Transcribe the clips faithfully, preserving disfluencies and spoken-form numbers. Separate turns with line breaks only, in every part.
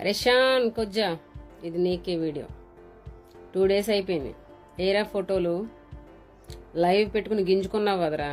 రేషాన్ కొజ్జా ఇది నీకే video. Two days అయిపోయింది. ఏరా ఫోటోలు లైవ్ పెట్టుకుని గింజుకున్నావు కదరా.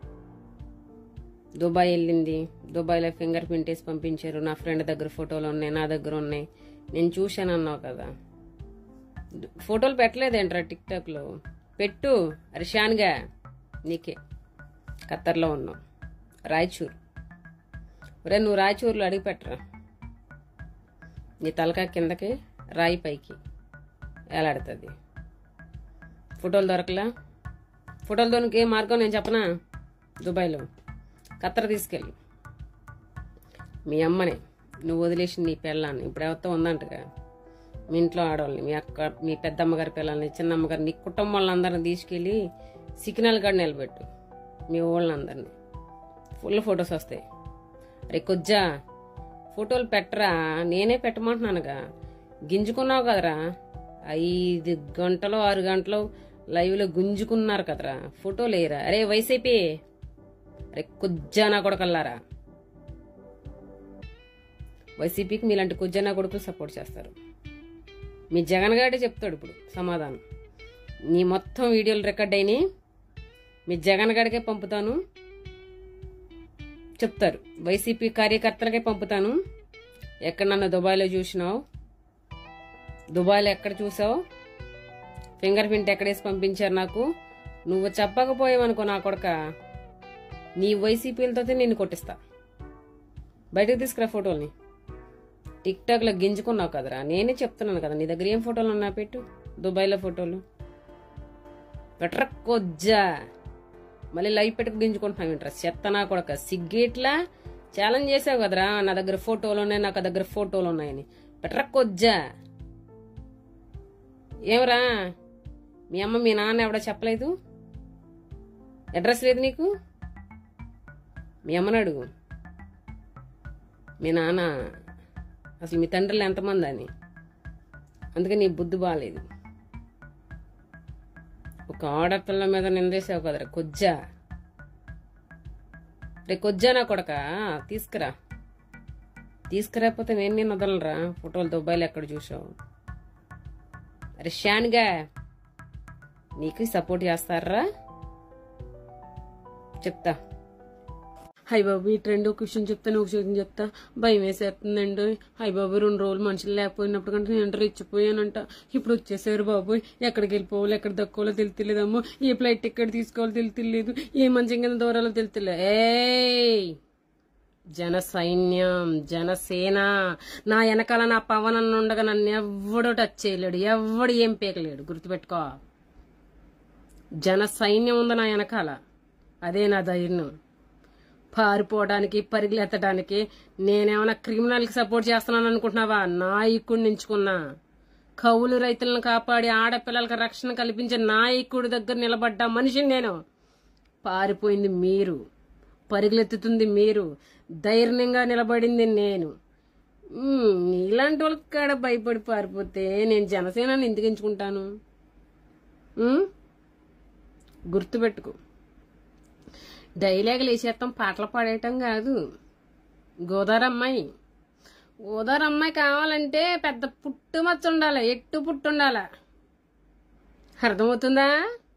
దుబాయ్ వెళ్ళింది, దుబాయ్లో ఫింగర్ ప్రింట్ వేసి పంపించారు. నా ఫ్రెండ్ దగ్గర ఫోటోలు ఉన్నాయి, నా దగ్గర ఉన్నాయి, నేను చూశాను అన్నావు కదా. ఫోటోలు పెట్టలేదేంట్రా టిక్ టాక్ లో? పెట్టు. రిషాన్గా నీకే. ఖత్తర్లో ఉన్నావు, రాయచూర్. ఒరే నువ్వు రాయచూర్లో అడిగి పెట్టరా. నీ తలకా కిందకి రాయి పైకి ఎలాడుతుంది. ఫోటోలు దొరకలా? ఫోటోలు దొరికి ఏ మార్గం నేను చెప్పనా? దుబాయ్లో ఖత్తర్ తీసుకెళ్ళి మీ అమ్మని నువ్వు వదిలేసి నీ పిల్లాన్ని ఇప్పుడు ఎవరితో ఉందంటగా, మీ ఇంట్లో ఆడవాళ్ళని, మీ అక్క, మీ పెద్దమ్మగారి పిల్లల్ని, చిన్నమ్మగారి, నీ కుటుంబం వాళ్ళందరినీ తీసుకెళ్ళి సిగ్నల్ కాడ నిలబెట్టు. మీ ఊళ్ళందరినీ ఫుల్ ఫొటోస్ వస్తాయి. అరే కొజ్జా ఫోటోలు పెట్టరా, నేనే పెట్టమంటున్నానుగా. గింజుకున్నావు కదరా, ఐదు గంటలు ఆరు గంటలు లైవ్లో గుంజుకున్నారు కదరా, ఫోటోలు వేయరా. అరే వైసీపీ, అరే కొజ్జానా కొడుకల్లారా. వైసీపీకి మీలాంటి కొజ్జానా కొడుకులు సపోర్ట్ చేస్తారు. మీ జగన్ గారే చెప్తాడు ఇప్పుడు సమాధానం. నీ మొత్తం వీడియోలు రికార్డ్ అయినాయి, మీ జగన్ గారికే పంపుతాను చెప్తారు. వైసీపీ కార్యకర్తలకే పంపుతాను. ఎక్కడ నన్ను దుబాయ్లో చూసినావు, దుబాయ్లో ఎక్కడ చూసావు, ఫింగర్ ప్రింట్ ఎక్కడేసి పంపించారు నాకు, నువ్వు చెప్పకపోయావనుకో నా కొడక, నీ వైసీపీలతో నేను కొట్టిస్తా. బయటకు తీసుకురా ఫోటోల్ని. టిక్ టాక్ లో గింజుకున్నావు కదరా, నేనే చెప్తున్నాను కదా. నీ దగ్గర ఏం ఫోటోలు ఉన్నా పెట్టు. దుబాయ్లో ఫోటోలు పెట్టర కొజ్జా. మళ్ళీ లైవ్ పెట్టుకు గింజుకుంటున్నావు ఇంట్రెస్ట్ చెత్త నా కొడక. సిగ్గేట్లా ఛాలెంజ్ చేసావు కదరా, నా దగ్గర ఫోటోలు ఉన్నాయి, నాకు దగ్గర ఫోటోలు ఉన్నాయని. పెట్టర కొజ్జా. ఏమరా మీ అమ్మ మీ నాన్న ఎవడ చెప్పలేదు? అడ్రస్ లేదు నీకు? మీ అమ్మని అడుగు. మీ నాన్న అసలు మీ తండ్రిలో ఎంతమంది అని. అందుకే నీ బుద్ధి బాగాలేదు. ఒక ఆడపిల్ల మీద నిందేసావు కదరా కొజ్జా. రే కొజ్జా నా కొడక తీసుకురా. తీసుకురాకపోతే నేను నేను వదలరా. ఫోటోలు దుబాయ్లో ఎక్కడ చూసావు? అరే షాన్గా నీకు సపోర్ట్ చేస్తారా చెప్తా. హై బాబు ఈ ట్రెండ్ ఒక విషయం చెప్తా, నువ్వు విషయం చెప్తా. భయం వేసేస్తుందండి. హై బాబు రెండు రోజులు మనుషులు లేకపోయినప్పుడు కంటే నేను ఎంటర్ ఇచ్చిపోయానంట. ఇప్పుడు వచ్చేసారు బాబు. ఎక్కడికి వెళ్ళిపోవాలి, ఎక్కడ దక్కోవాలో తెలియలేదమ్మో, ఏ ఫ్లైట్ టికెట్ తీసుకోవాలో తెలియలేదు, ఏ మంచి కింద దూరాలో తెలియలే. ఏ జన సైన్యం, జనసేన నా వెనకాల నా పవన్ అన్న ఉండగా నన్ను ఎవడో టచ్ చేయలేడు, ఎవడు ఏం పీకలేడు. గుర్తుపెట్టుకో, జన సైన్యం ఉంది నా వెనకాల. అదే నా ధైర్యం. పారిపోవడానికి, పరిగెత్తడానికి నేనేమన్నా క్రిమినల్కి సపోర్ట్ చేస్తున్నాను అనుకుంటున్నావా? నాయకుడిని ఎంచుకున్నా. కౌలు రైతులను కాపాడి ఆడపిల్లలకు రక్షణ కల్పించే నాయకుడి దగ్గర నిలబడ్డా మనిషిని నేను. పారిపోయింది మీరు, పరిగెత్తుతుంది మీరు, ధైర్యంగా నిలబడింది నేను. ఇలాంటి వాళ్ళకి కాడ భయపడి పారిపోతే నేను జనసేనని ఎందుకు ఎంచుకుంటాను? గుర్తుపెట్టుకో, డైలాగులు వేసేస్తాం, పాటలు పాడేయటం కాదు. గోదారమ్మాయి గోదారమ్మాయి కావాలంటే పెద్ద పుట్టు మచ్చ ఉండాలి, ఎట్టు పుట్టు ఉండాల. అర్థమవుతుందా?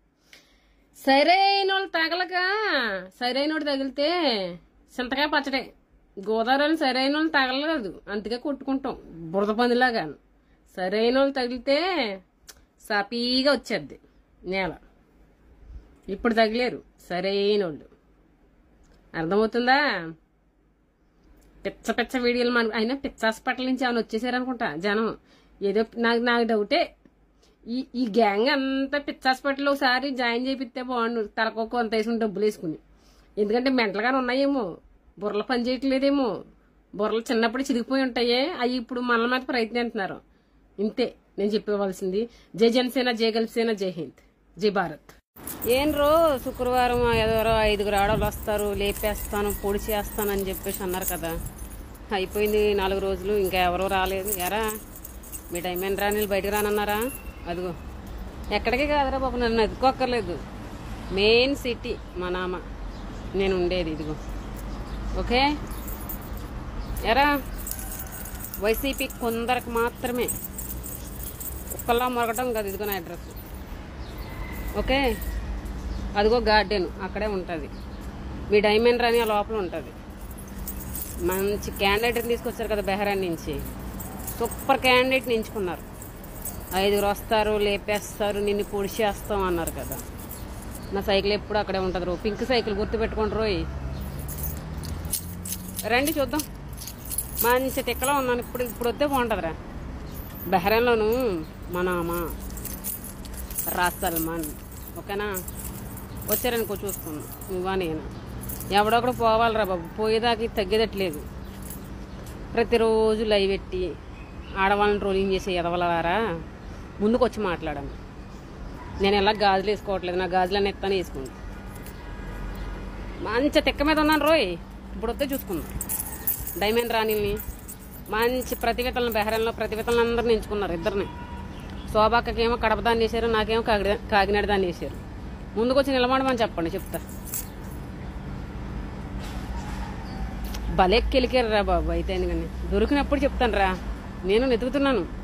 సరైన వాళ్ళు తగలక, సరైన వాడు తగిలితే చింతకాయ పచ్చడే. గోదావరి సరైన వాళ్ళు తగలలేదు, అందుకే కొట్టుకుంటాం బురద పందిలాగా. సరైన వాళ్ళు తగిలితే సాపీగా వచ్చేద్ది నేల. ఇప్పుడు తగిలేరు సరైన వాళ్ళు. అర్థమవుతుందా? పిచ్చ పిచ్చ వీడియోలు మనకు. అయినా పిచ్చ హాస్పిటల్ నుంచి ఏమైనా వచ్చేసారనుకుంటా జనం. ఏదో నాకు నాకు డౌటే. ఈ ఈ గ్యాంగ్ అంతా పిచ్చ హాస్పిటల్ ఒకసారి జాయిన్ చేపిస్తే బాగుండు, తలకో కొంత వేసుకుని డబ్బులు వేసుకుని. ఎందుకంటే మెంటలుగానే ఉన్నాయేమో, బుర్రలు పని చేయట్లేదేమో, బుర్రలు చిన్నప్పుడు చిరిగిపోయి ఉంటాయే, అవి ఇప్పుడు మన మీద ప్రయత్నిస్తున్నారు. ఇంతే నేను చెప్పవలసింది. జై జనసేన, జై గల్సేన, జై హింద్, జై భారత్. ఏం రో శుక్రవారం ఎవరో ఐదుగురు ఆడవాళ్ళు వస్తారు, లేపేస్తాను, పొడి చేస్తాను అని చెప్పేసి అన్నారు కదా. అయిపోయింది నాలుగు రోజులు, ఇంకా ఎవరో రాలేదు. ఎరా మీ టైం ఏం రాని బయటకు రానన్నారా? అదిగో ఎక్కడికి కాదురా బాబు, నన్ను ఎదుకోక్కర్లేదు. మెయిన్ సిటీ మా నామ నేను ఉండేది. ఇదిగో ఓకే ఎరా వైసీపీ కొందరికి మాత్రమే, ఒక్కలా మొరగటం కాదు. ఇదిగో నా అడ్రస్. ఓకే, అదిగో గార్డెన్ అక్కడే ఉంటుంది. మీ డైమండ్ రాని ఆ లోపల ఉంటుంది. మంచి క్యాండిడేట్ని తీసుకొచ్చారు కదా బెహరాన్ నుంచి. సూపర్ క్యాండిడేట్ని ఎంచుకున్నారు. ఐదుగురు వస్తారు, లేపేస్తారు, నిన్ను పొడిచేస్తాం అన్నారు కదా. నా సైకిల్ ఎప్పుడు అక్కడే ఉంటుంది రో. పింక్ సైకిల్ గుర్తుపెట్టుకోండి రోయ్. రండి చూద్దాం. మంచి తిక్కలో ఉన్నాను. ఇప్పుడు ఇప్పుడు వద్దే బాగుంటుందిరా. బెహ్రెయిన్లోను మా నామ రాజ్ సల్మాన్. ఓకేనా, వచ్చారనుకో చూసుకుందాం. నువ్వా నేను ఎవడొకడు పోవాలిరా బాబు. పోయేదాకా తగ్గేదట్లేదు. ప్రతిరోజు లైవ్ పెట్టి ఆడవాళ్ళని ట్రోలింగ్ చేసే ఎదవలారా ముందుకు వచ్చి మాట్లాడాను. నేను ఎలా గాజులు వేసుకోవట్లేదు. నా గాజులన్నీ ఎత్తానే వేసుకుంది. మంచి తిక్క మీద ఉన్నాను రోయ్. ఇప్పుడు వస్తే చూసుకుందాం. డైమండ్ రాణిల్ని మంచి ప్రతివేతలను బెహ్రెయిన్లో ప్రతివేతలను అందరిని ఎంచుకున్నారు. ఇద్దరిని. శోభాక్కకేమో కడప దాన్ని వేసారు, నాకేమో కాకినాడ కాకినాడ దాన్ని వేసారు. ముందుకు వచ్చి నిలబడమని చెప్పండి, చెప్తా. భలే కెలికారు రా బాబు. అయితే కానీ దొరికినప్పుడు చెప్తాను రా. నేను వెతుకుతున్నాను.